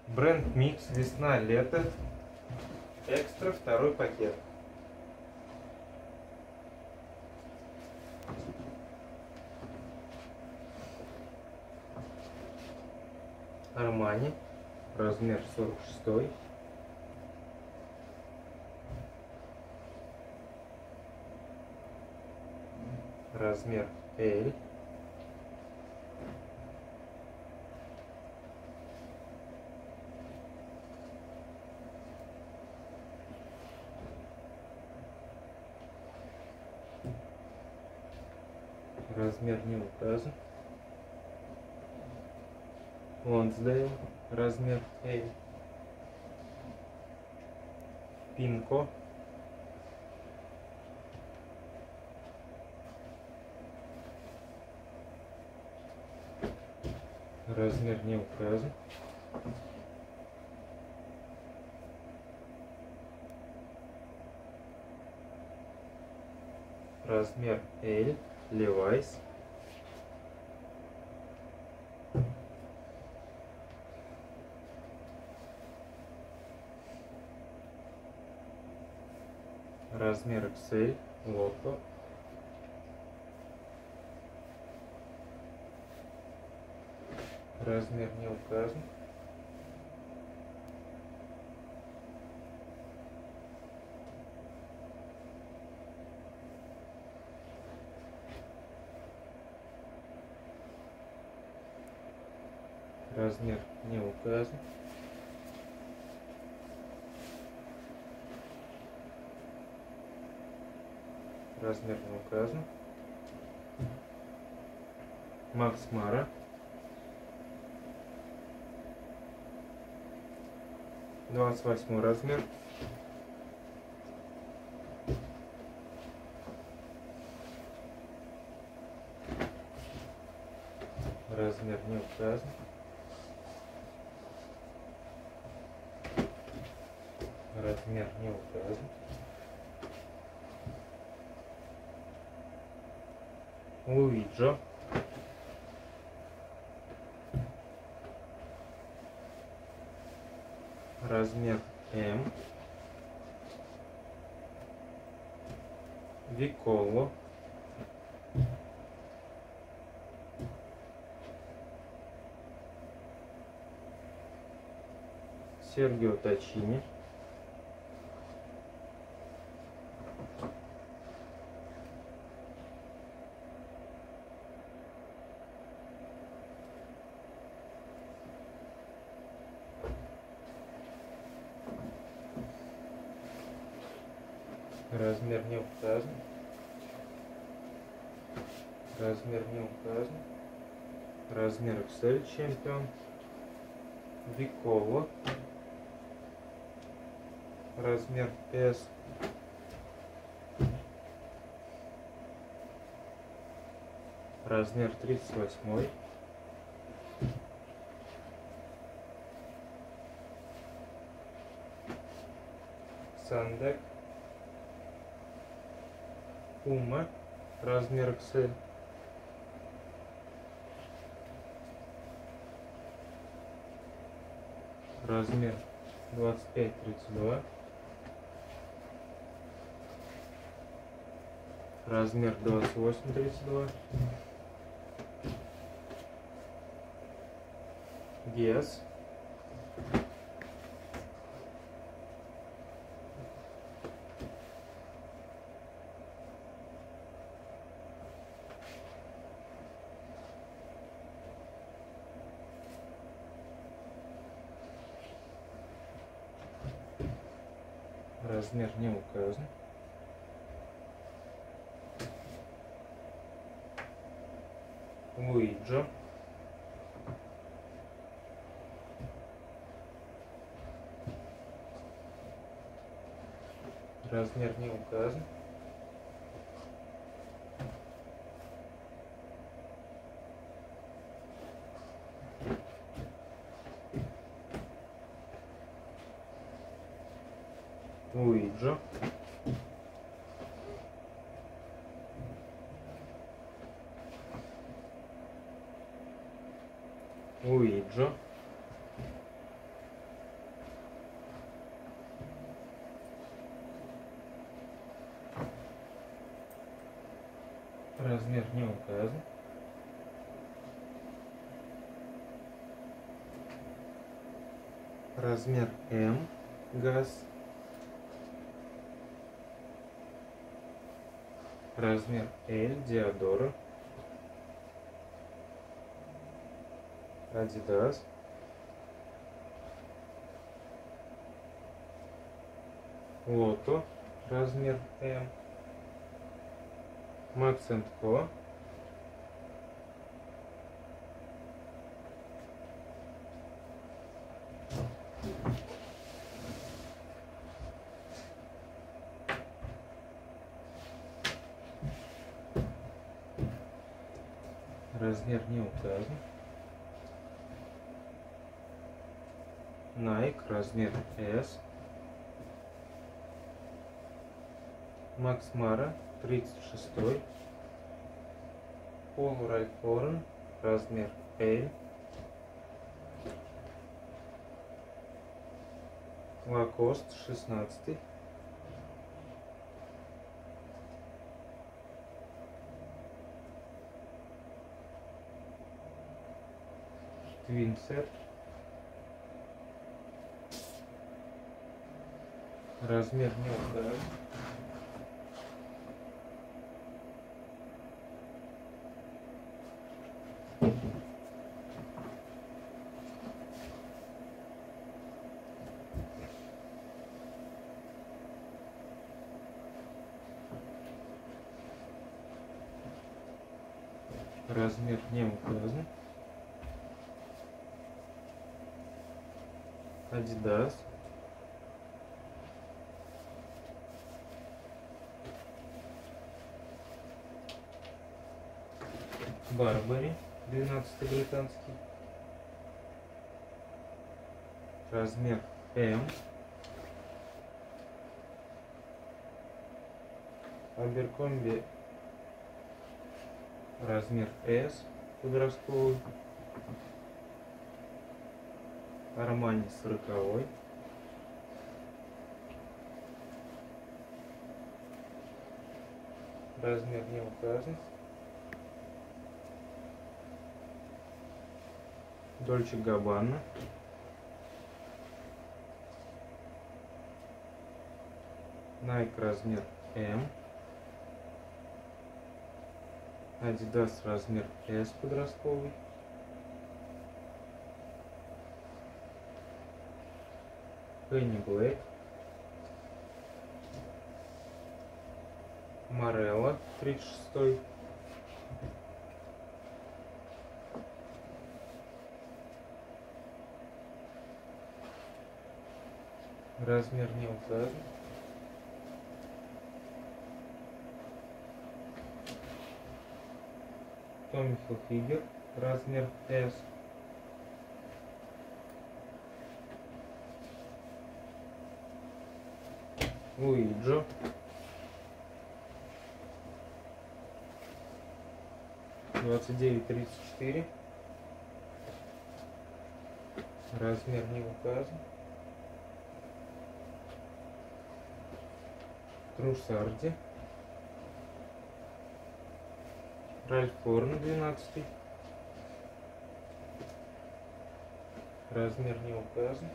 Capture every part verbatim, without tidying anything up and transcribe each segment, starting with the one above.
Бренд Микс, весна-лето, экстра, второй пакет. Армани, размер сорок шесть. Размер L. Размер не указан. Лонсдейл, размер L. Пинко. Размер не указан. Размер L. Levi's. Размер икс эль. Лото. Размер не указан. Размер не указан. Размер не указан. Макс Мара. двадцать восьмой размер. Размер не указан. Размер не указан. Луиджо. Размер М. Виколо. Сергио Тачини. Размер не указан. Размер не указан. Размер икс эль чемпион. Виколо. Размер эс. Размер тридцать восьмой. Сандек. Пума. Размер икс эль. Размер двадцать пять тридцать два. Размер двадцать восемь тридцать два. Гес. Размер не указан. Луиджо. Размер не указан. Луиджо. Луиджо. не указан. Размер М газ. Размер L Диадора. Adidas. Лото. Размер М. Max энд Co. Размер не указан. Nike, размер S. Max Mara, тридцать шесть. Polo Ralph Lauren, размер L. Lacoste, шестнадцать. Twinset. Размер не указан. Размер не указан. Adidas. Барбари, двенадцать британский. Размер М. Аберкомби, размер S, подростковый. Армани, сороковой. Размер не указан. Дольче Габбана. Nike, размер М. Adidas, размер S, подростковый. Penny Black. Морелло, тридцать шесть. Размер не указан. Tommy Hilfiger, размер S. Луиджо. двадцать девять тридцать четыре. Размер не указан. Трусарди. Ральф Лорен, двенадцать. Размер не указан.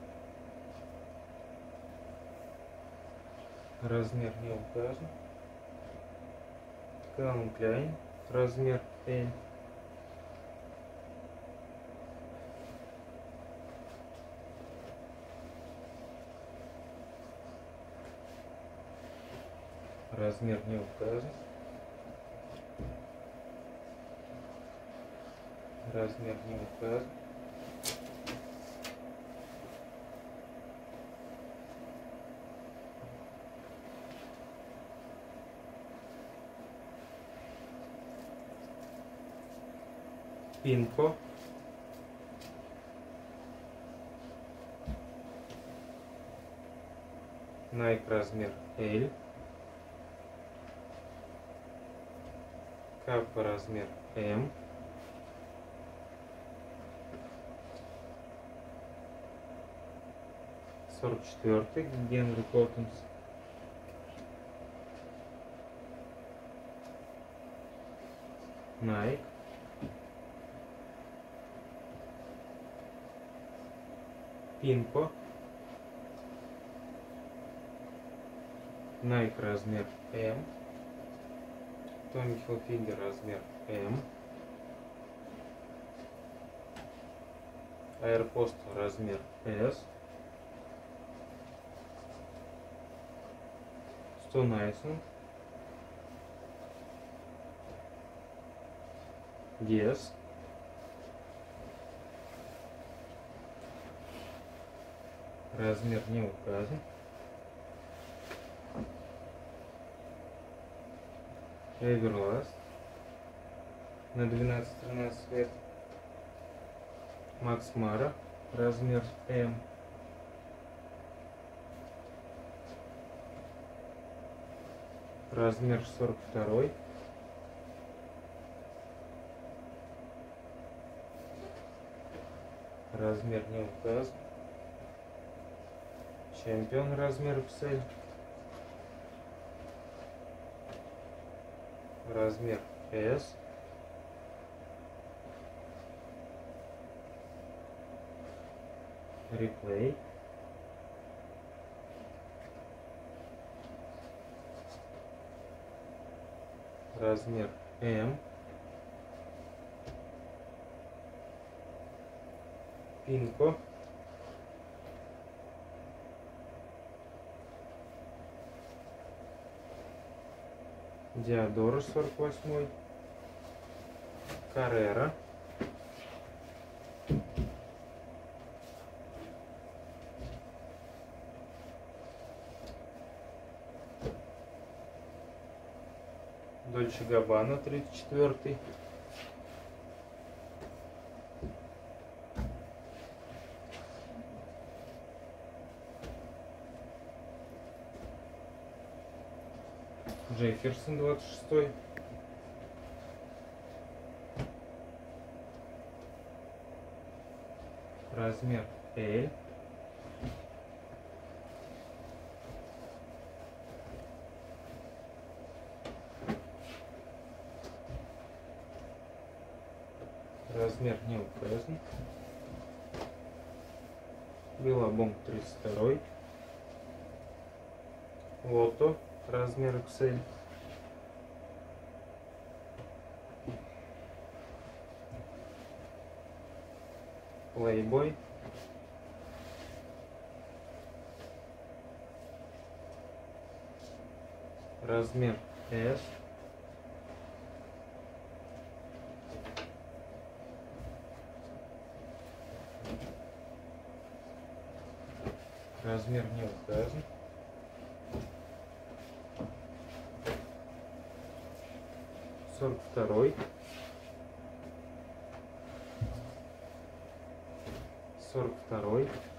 Размер не указан. Calvin Klein, размер L. Размер не указан. Размер не указан. Пинко. Nike, размер L. Капа, размер М. сорок четвёртый. Генри Коттонс. Nike, Pimco, Nike размер M, Tommy Hilfiger размер M, Airpost размер S, Stone Island, Guess, размер не указан, Everlast на двенадцать-тринадцать лет, Max Mara размер M, размер сорок два, размер не указан, Чемпион размер икс эль, размер S, Replay, размер M, Pimco, Diadora сорок восемь, Carrera, Dolce Gabbana тридцать четыре, Jefferson двадцать шесть, размер L, размер не указан, Billabong тридцать два, Lotto размер икс эль, Playboy, размер S, размер не указан, сорок два, сорок два,